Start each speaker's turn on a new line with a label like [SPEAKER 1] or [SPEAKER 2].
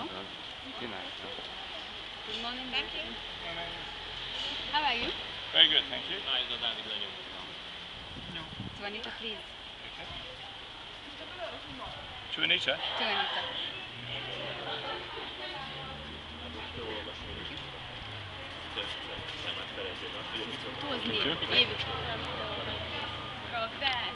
[SPEAKER 1] Good night.
[SPEAKER 2] Good morning. Thank you. How are you?
[SPEAKER 3] Very good, thank you.
[SPEAKER 2] To Anita, please.
[SPEAKER 3] To Anita.
[SPEAKER 2] To Anita. Tu az mi? Évi.